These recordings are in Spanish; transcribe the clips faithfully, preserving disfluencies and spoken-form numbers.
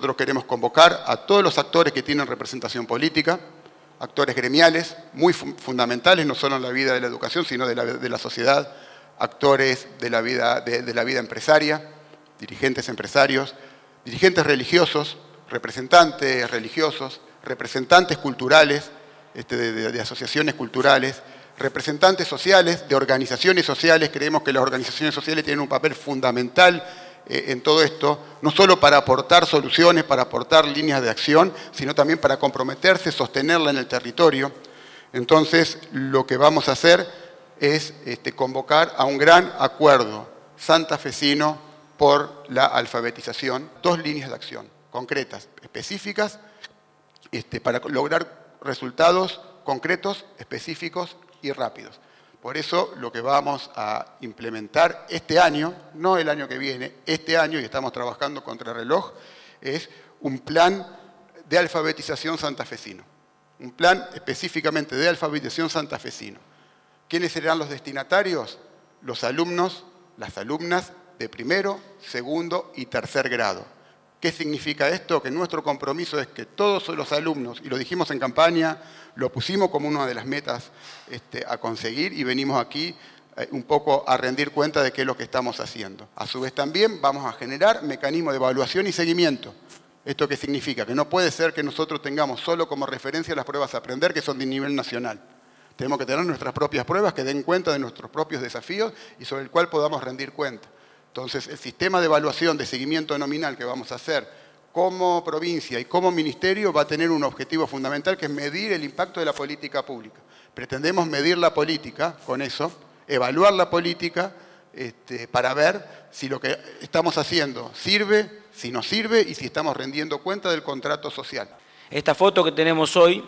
nosotros queremos convocar a todos los actores que tienen representación política, actores gremiales muy fu fundamentales, no solo en la vida de la educación, sino de la, de la sociedad, actores de la, vida, de, de la vida empresaria, dirigentes empresarios, dirigentes religiosos, representantes religiosos, representantes culturales, este, de, de, de asociaciones culturales, representantes sociales, de organizaciones sociales. Creemos que las organizaciones sociales tienen un papel fundamental eh, en todo esto, no solo para aportar soluciones, para aportar líneas de acción, sino también para comprometerse, sostenerla en el territorio. Entonces, lo que vamos a hacer es este, convocar a un gran acuerdo santafesino por la alfabetización, dos líneas de acción concretas, específicas, este, para lograr resultados concretos, específicos y rápidos. Por eso lo que vamos a implementar este año, no el año que viene, este año, y estamos trabajando contra el reloj, es un plan de alfabetización santafesino. Un plan específicamente de alfabetización santafesino. ¿Quiénes serán los destinatarios? Los alumnos, las alumnas de primero, segundo y tercer grado. ¿Qué significa esto? Que nuestro compromiso es que todos los alumnos, y lo dijimos en campaña, lo pusimos como una de las metas este, a conseguir y venimos aquí eh, un poco a rendir cuenta de qué es lo que estamos haciendo. A su vez también vamos a generar mecanismos de evaluación y seguimiento. ¿Esto qué significa? Que no puede ser que nosotros tengamos solo como referencia las pruebas a aprender que son de nivel nacional. Tenemos que tener nuestras propias pruebas que den cuenta de nuestros propios desafíos y sobre el cual podamos rendir cuenta. Entonces, el sistema de evaluación de seguimiento nominal que vamos a hacer como provincia y como ministerio va a tener un objetivo fundamental, que es medir el impacto de la política pública. Pretendemos medir la política con eso, evaluar la política este, para ver si lo que estamos haciendo sirve, si no sirve y si estamos rendiendo cuenta del contrato social. Esta foto que tenemos hoy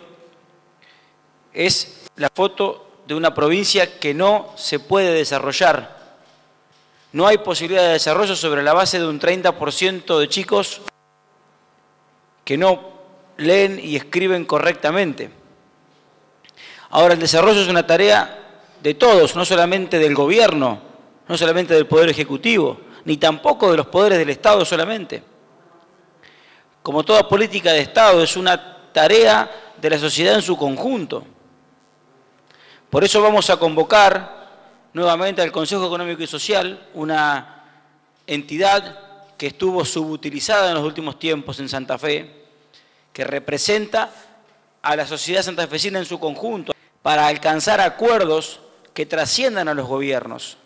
es la foto de una provincia que no se puede desarrollar. No hay posibilidad de desarrollo sobre la base de un treinta por ciento de chicos que no leen y escriben correctamente. Ahora, el desarrollo es una tarea de todos, no solamente del gobierno, no solamente del Poder Ejecutivo, ni tampoco de los poderes del Estado solamente. Como toda política de Estado, es una tarea de la sociedad en su conjunto. Por eso vamos a convocar nuevamente al Consejo Económico y Social, una entidad que estuvo subutilizada en los últimos tiempos en Santa Fe, que representa a la sociedad santafesina en su conjunto, para alcanzar acuerdos que trasciendan a los gobiernos.